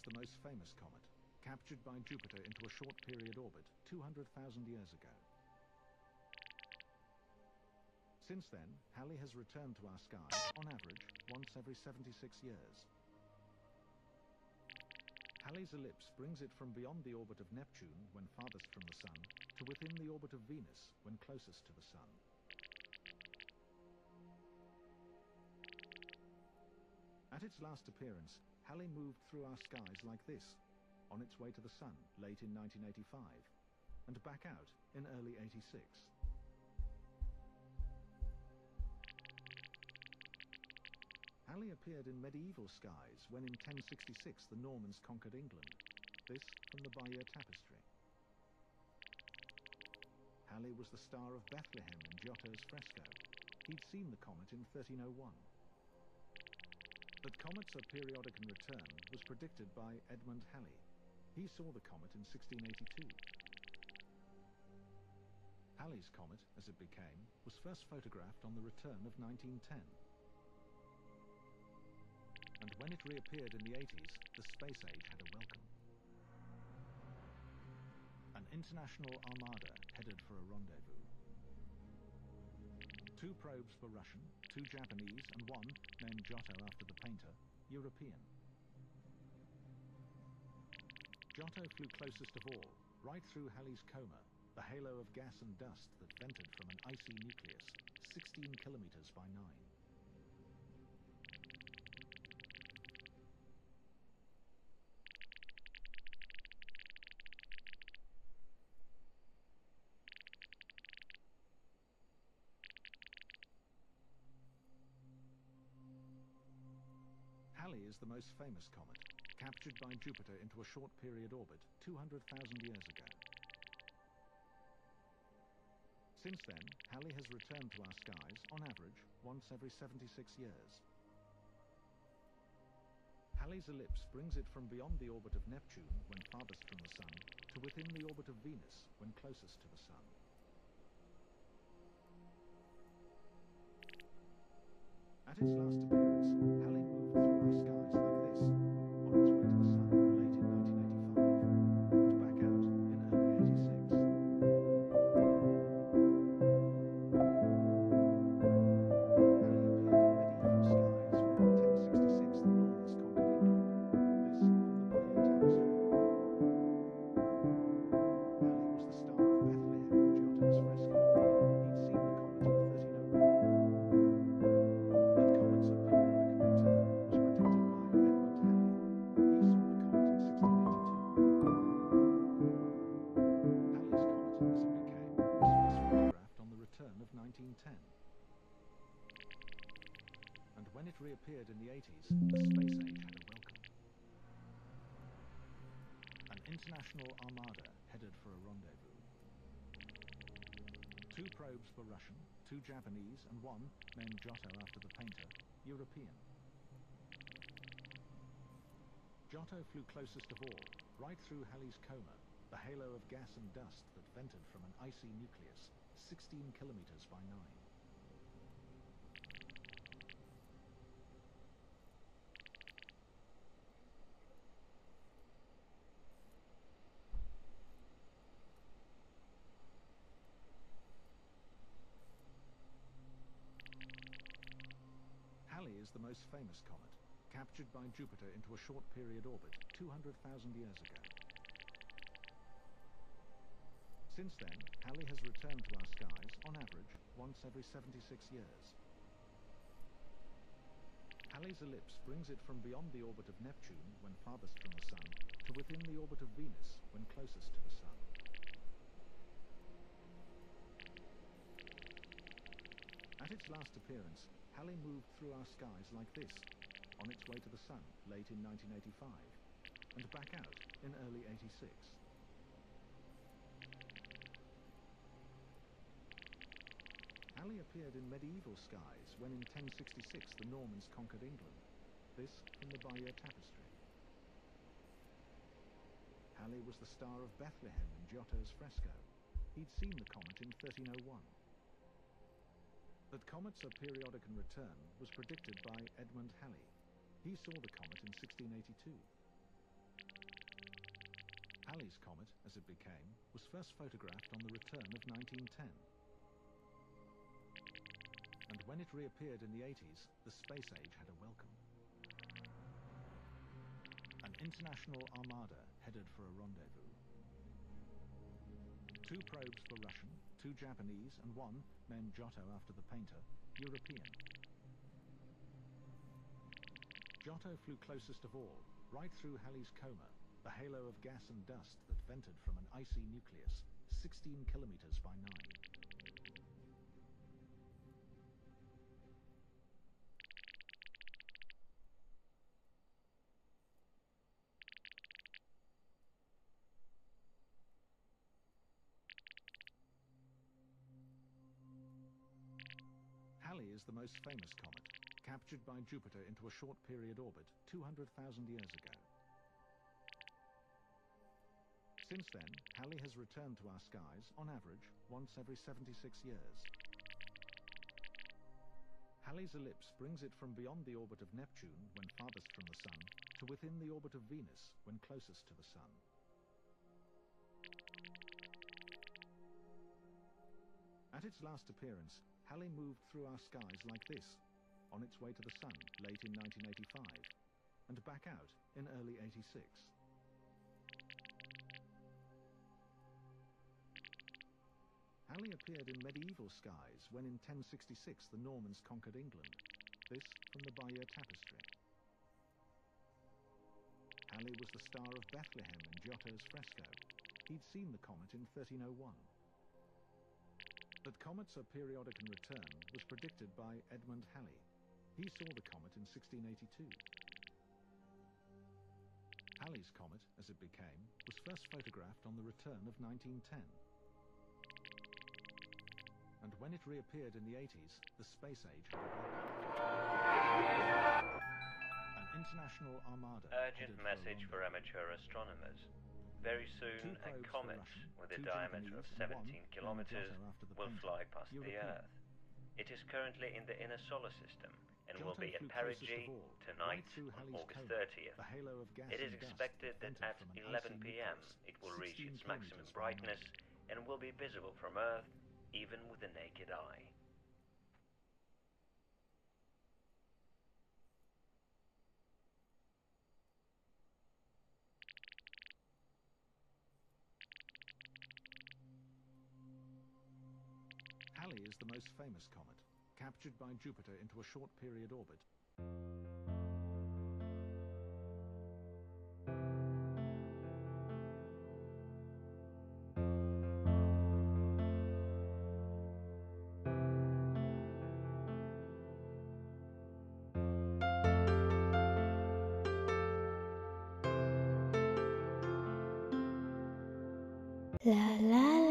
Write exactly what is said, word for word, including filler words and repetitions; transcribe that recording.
is the most famous comet, captured by Jupiter into a short period orbit two hundred thousand years ago. Since then, Halley has returned to our skies, on average, once every seventy-six years. Halley's ellipse brings it from beyond the orbit of Neptune, when farthest from the Sun, to within the orbit of Venus, when closest to the Sun. At its last appearance, Halley moved through our skies like this, on its way to the Sun late in nineteen eighty-five, and back out in early eighty-six. Halley appeared in medieval skies when in ten sixty-six the Normans conquered England. This from the Bayeux Tapestry. Halley was the star of Bethlehem in Giotto's fresco. He'd seen the comet in thirteen oh one. That comets are periodic and return was predicted by Edmund Halley. He saw the comet in sixteen eighty-two. Halley's comet, as it became, was first photographed on the return of nineteen ten. And when it reappeared in the eighties, the space age had a welcome. An international armada headed for a rendezvous. Two probes were Russian, two Japanese, and one, named Giotto after the painter, European. Giotto flew closest of all, right through Halley's coma, the halo of gas and dust that vented from an icy nucleus, sixteen kilometers by nine. Halley is the most famous comet, captured by Jupiter into a short period orbit two hundred thousand years ago. Since then, Halley has returned to our skies, on average, once every seventy-six years. Halley's ellipse brings it from beyond the orbit of Neptune, when farthest from the Sun, to within the orbit of Venus, when closest to the Sun. At its last appearance, Halley moved through our skies like this, on its way to the Sun late in nineteen eighty-five, and back out in early eighty-six. Halley appeared in medieval skies when in ten sixty-six the Normans conquered England. This from the Bayeux Tapestry. Halley was the star of Bethlehem in Giotto's fresco. He'd seen the comet in thirteen oh one. Of nineteen ten. And when it reappeared in the eighties, the space age had a welcome. An international armada headed for a rendezvous. Two probes were Russian, two Japanese, and one, named Giotto after the painter, European. Giotto flew closest of all, right through Halley's coma, the halo of gas and dust that vented from an icy nucleus, sixteen kilometers by nine. Halley is the most famous comet, captured by Jupiter into a short period orbit two hundred thousand years ago. Since then, Halley has returned to our skies, on average, once every seventy-six years. Halley's ellipse brings it from beyond the orbit of Neptune, when farthest from the Sun, to within the orbit of Venus, when closest to the Sun. At its last appearance, Halley moved through our skies like this, on its way to the Sun late in nineteen eighty-five, and back out in early eighty-six. Halley appeared in medieval skies when in ten sixty-six the Normans conquered England. This from the Bayeux Tapestry. Halley was the star of Bethlehem in Giotto's fresco. He'd seen the comet in thirteen oh one. That comets are periodic and return was predicted by Edmund Halley. He saw the comet in sixteen eighty-two. Halley's comet, as it became, was first photographed on the return of nineteen ten. And when it reappeared in the eighties, the space age had a welcome. An international armada headed for a rendezvous. Two probes were Russian, two Japanese, and one, named Giotto after the painter, European. Giotto flew closest of all, right through Halley's coma, the halo of gas and dust that vented from an icy nucleus, sixteen kilometers by nine. Halley is the most famous comet, captured by Jupiter into a short period orbit two hundred thousand years ago. Since then, Halley has returned to our skies, on average, once every seventy-six years. Halley's ellipse brings it from beyond the orbit of Neptune, when farthest from the Sun, to within the orbit of Venus, when closest to the Sun. At its last appearance, Halley moved through our skies like this, on its way to the Sun late in nineteen eighty-five, and back out in early eighty-six. Halley appeared in medieval skies when in ten sixty-six the Normans conquered England, this from the Bayeux Tapestry. Halley was the star of Bethlehem in Giotto's fresco. He'd seen the comet in thirteen oh one. That comets are periodic and return was predicted by Edmund Halley. He saw the comet in sixteen eighty-two. Halley's comet, as it became, was first photographed on the return of nineteen ten. And when it reappeared in the eighties, the space age had begun. An international armada. Urgent message for amateur astronomers. Very soon, a comet with a diameter of seventeen kilometers will fly past the Earth. It is currently in the inner solar system and will be at perigee tonight on August thirtieth. It is expected that at eleven p m it will reach its maximum brightness and will be visible from Earth even with the naked eye. Halley is the most famous comet, captured by Jupiter into a short period orbit. La la